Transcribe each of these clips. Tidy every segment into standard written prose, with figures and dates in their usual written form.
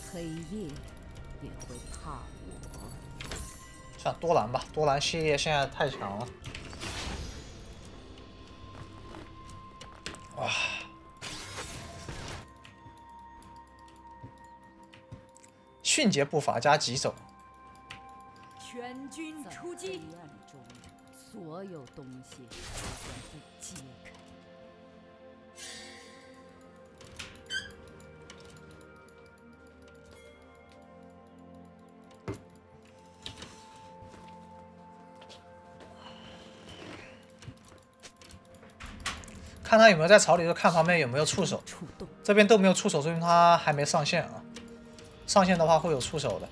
黑夜也会怕我。 算多兰吧，多兰系列现在太强了。哇！迅捷步伐加疾走。 全军出击！黑暗中，所有东西都将被揭开。 看他有没有在草里，就看旁边有没有触手。这边都没有触手，说明他还没上线啊。上线的话会有触手的。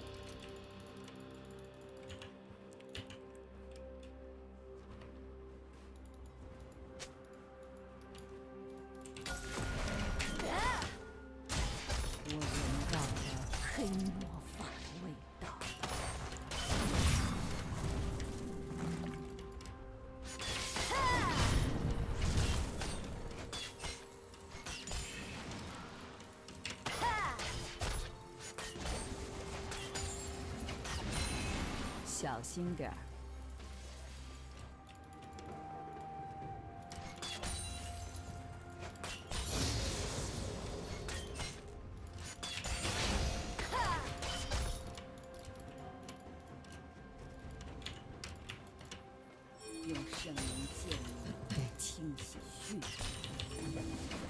我闻到了黑魔法的味道。 小心点儿！用圣灵剑清洗血液。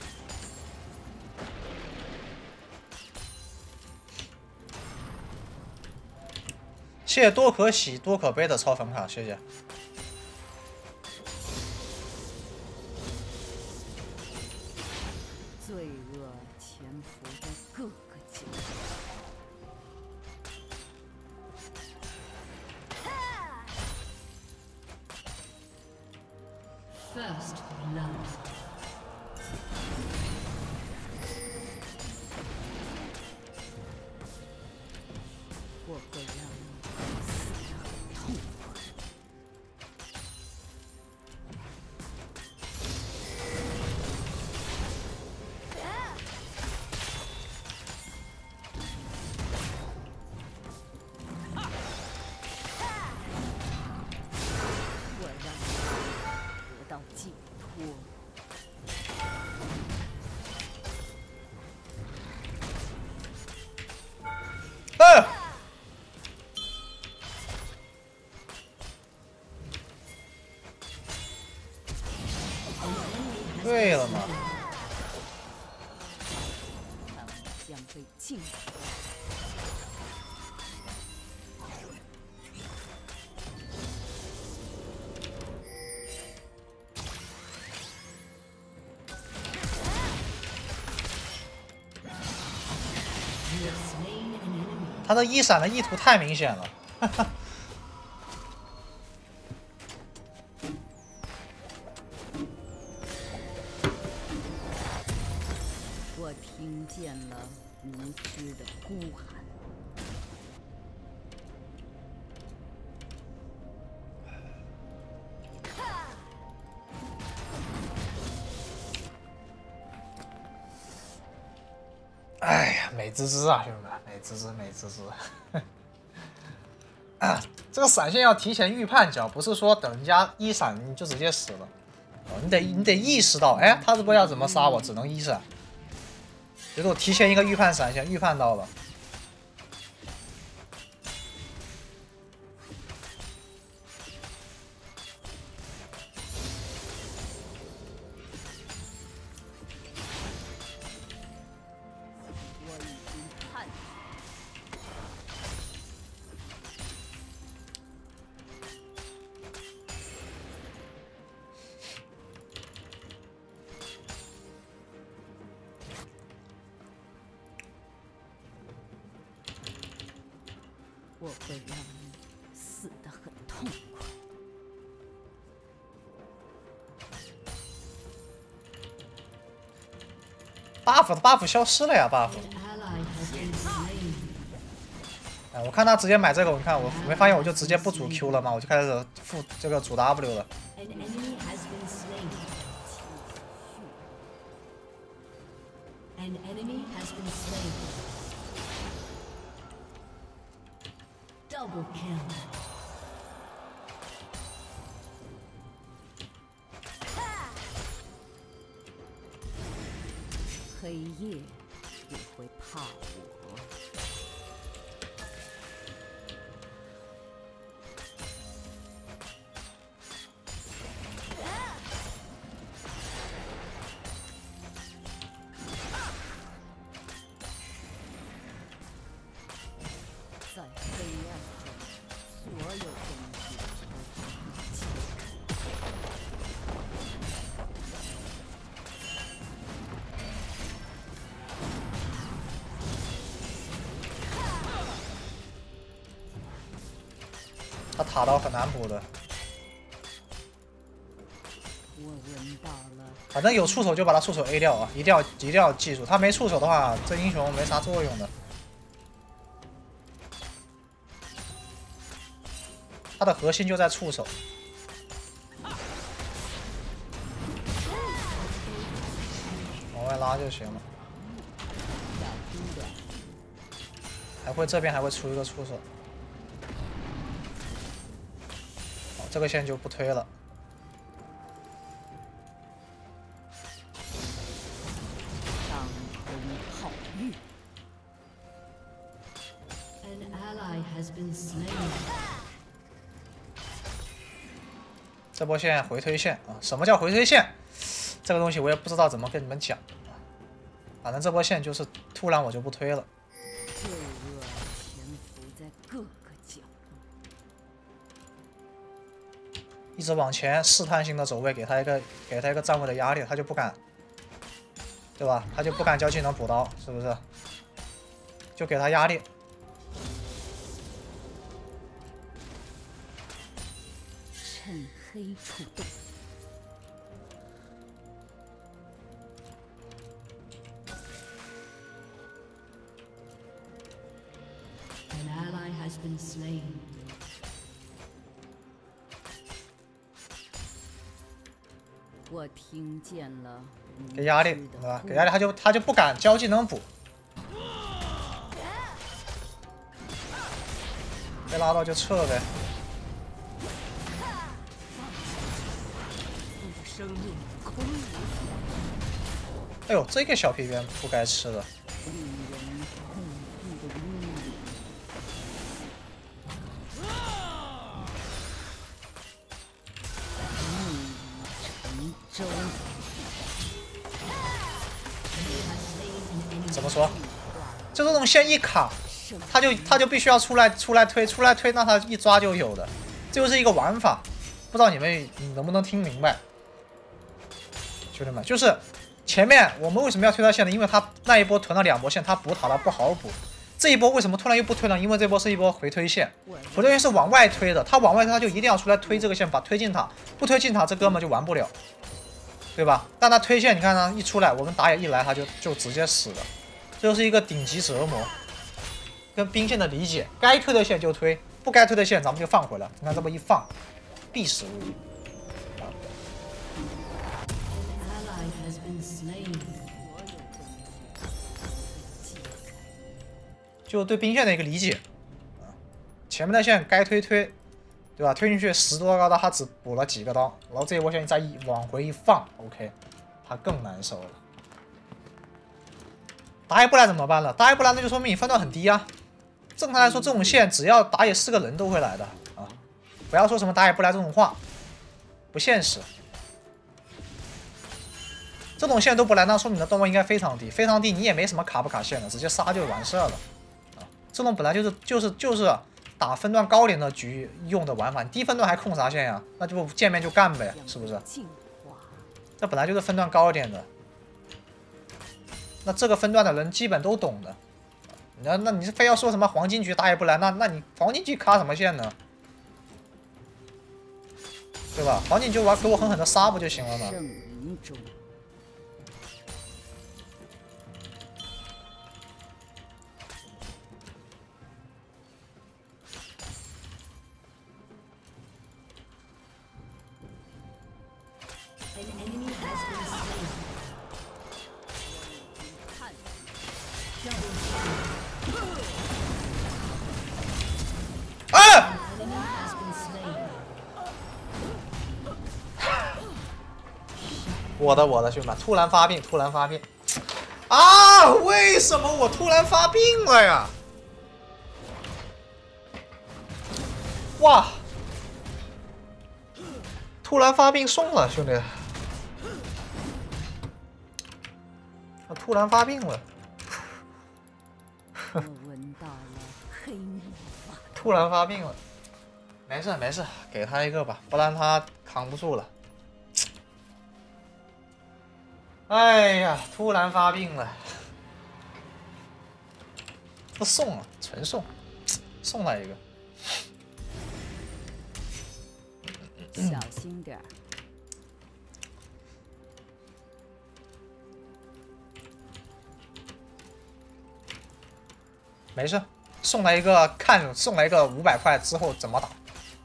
谢谢多可喜多可悲的超粉卡，谢谢。 罪恶潜伏在各个角落。First blood。我会让你死得很痛快。 到解脱。 对了嘛。 他们将被禁锢。 他的一闪的意图太明显了，哈哈。 我听见了无知的呼喊。 哎呀，美滋滋啊，兄弟们，美滋滋，美滋滋。啊，这个闪现要提前预判脚，不是说等人家一闪你就直接死了。哦，你得意识到，哎，他这波要怎么杀我，只能一闪。结果提前一个预判闪现，预判到了。 我会让你死得很痛快。 buff 的 buff 消失了呀 ，buff。哎，我看他直接买这个，我看我没发现，我就直接不主 Q 了吗？我就开始副这个主 W 了。 Double kill. 黑夜也会怕我。在黑暗中，所有东西都被解开。 他塔刀很难补的， 我闻到了。 反正有触手就把他触手 A 掉啊！一定要记住，他没触手的话，这英雄没啥作用的。他的核心就在触手。往外拉就行了。还会这边还会出一个触手。 这个线就不推了。 当空炮玉。An ally has been slain. 这波线回推线啊，什么叫回推线？这个东西我也不知道怎么跟你们讲啊。反正这波线就是突然我就不推了。 罪恶潜伏在各个角落。 一直往前试探性的走位，给他一个站位的压力，他就不敢，对吧？他就不敢交技能补刀，是不是？就给他压力。 趁黑出动。An ally has been slain. 我听见了， 给压力，对吧？给压力，他就不敢交技能补，被拉到就撤呗。 生命空无。 哎呦，这个小皮鞭不该吃的。 令人恐怖的阴影。 周怎么说？就这种线一卡，他就必须要出来推，那他一抓就有的，这就是一个玩法。不知道你们能不能听明白，兄弟们？就是前面我们为什么要推他线呢？因为他那一波囤了2波线，他补塔了不好补。这一波为什么突然又不推呢？因为这波是一波回推线，回推线是往外推的，他往外推他就一定要出来推这个线，把推进塔，不推进塔这哥们就玩不了。 对吧？但他推线，你看他一出来，我们打野一来，他就直接死了，这就是一个顶级折磨。跟兵线的理解，该推的线就推，不该推的线咱们就放回来。你看这么一放，必死无疑。就对兵线的一个理解。前面的线该推，对吧？推进去10多个刀，他只补了几个刀，然后这一波线再往回一放 ，OK， 他更难受了。打野不来怎么办了？打野不来那就说明你分段很低啊。正常来说，这种线只要打野是个人都会来的啊，不要说什么打野不来这种话，不现实。这种线都不来，那说明你的段位应该非常低，非常低，你也没什么卡不卡线的，直接杀就完事儿了啊。这种本来就是打分段高点的局用的玩法，你低分段还控啥线呀？那就见面就干呗，是不是？这本来就是分段高一点的，那这个分段的人基本都懂的。那你是非要说什么黄金局打野不来，那你黄金局卡什么线呢？对吧？黄金局玩给我狠狠的杀不就行了吗？ 我的兄弟们，突然发病，突然发病啊！为什么我突然发病了呀？哇！突然发病送了，兄弟！我突然发病了。 我闻到了黑魔法。 突然发病了，没事没事，给他一个吧，不然他扛不住了。哎呀，突然发病了，不送了，纯送，送他一个。 小心点儿。 没事，送来一个，看送来一个500块之后怎么打。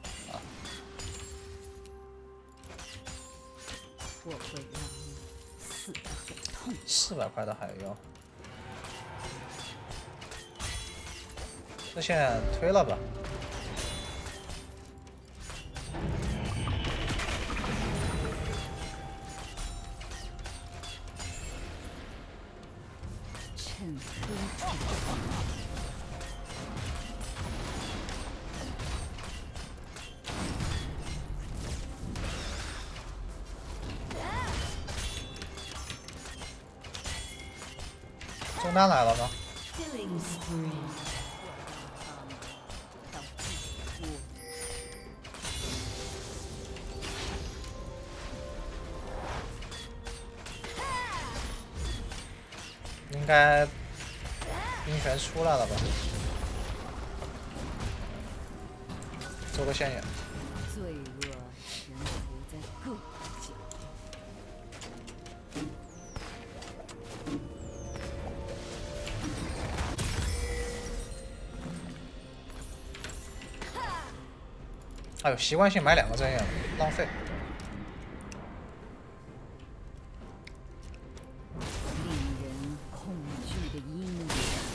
我会让你死得很痛。 400块的还要，那现在推了吧。 趁黑处发光。 中单来了吗？应该兵权出来了吧？做个现眼。 罪恶人伏在各个角。 哎呦，习惯性买2个真眼，浪费。 令人恐惧的阴影。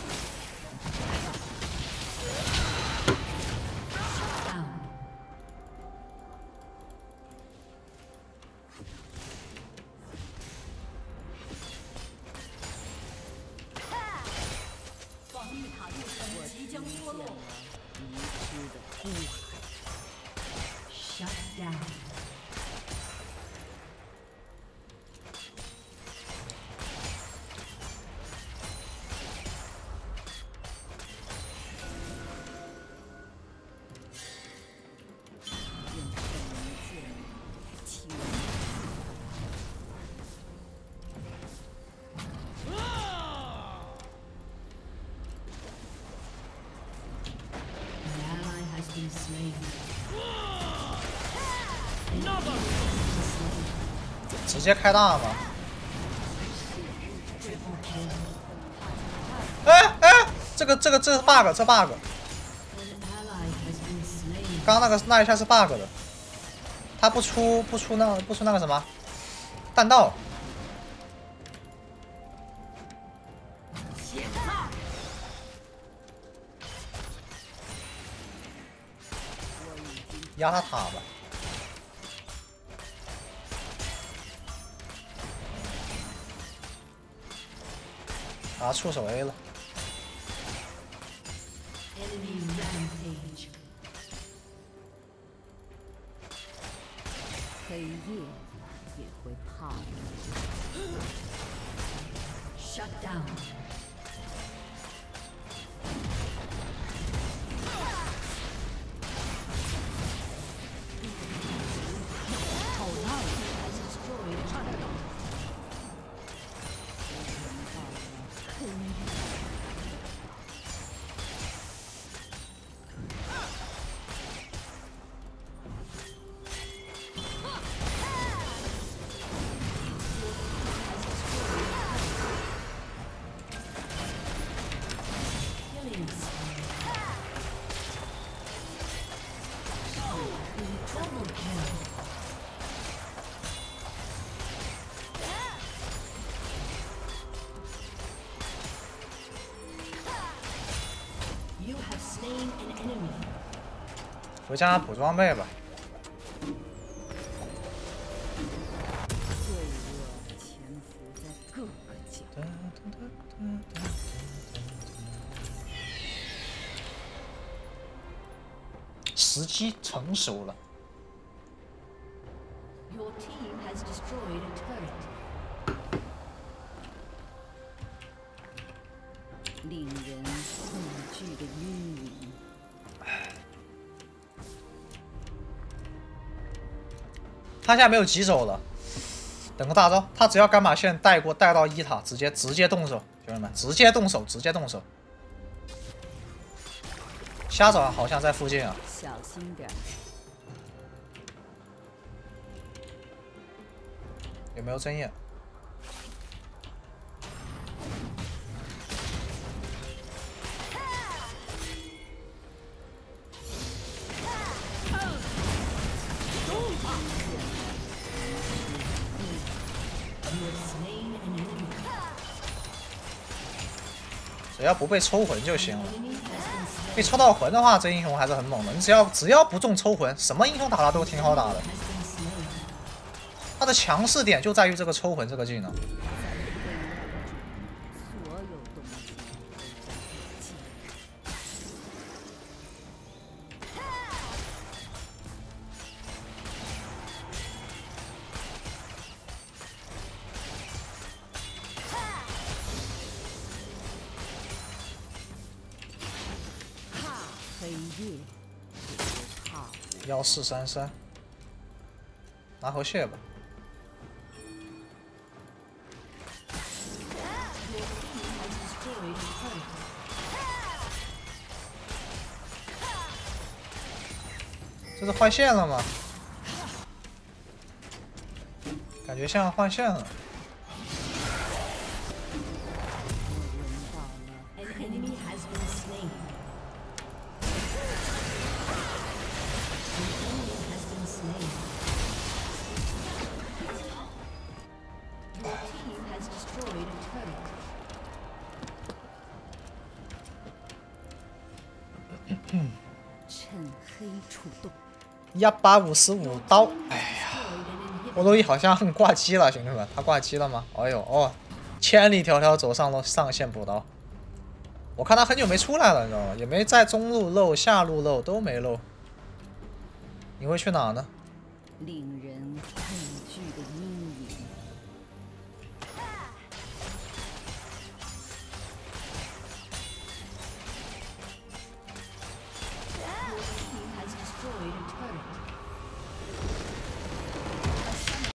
防御塔入城即将脱落。迷失的孤海。Shut down。 直接开大吗？哎哎，这是 bug， 这 bug。刚刚那一下是 bug 的，他不出那个什么弹道。压他塔吧。啊，触手 A 了。 黑夜也会怕你。Shut down。 回家补装备吧。 罪恶时机成熟了。 Your team has destroyed a turret. 令人恐惧的阴影。 他现在没有急走了，等个大招，他只要干把线带到一塔，直接动手，兄弟们，直接动手。瞎找好像在附近啊， 小心点。 有没有针眼？只要不被抽魂就行了。被抽到魂的话，这英雄还是很猛的。你只要不中抽魂，什么英雄打他都挺好打的。他的强势点就在于这个抽魂这个技能。1433，拿回血吧。这是换线了吗？感觉像换线了。 趁黑出动 155刀，哎呀，波多伊好像挂机了，兄弟们，他挂机了吗？哎呦哦，千里迢迢走上线补刀，我看他很久没出来了，你知道吗？也没在中路漏、下路漏都没漏。你会去哪呢？ 令人恐惧的阴影。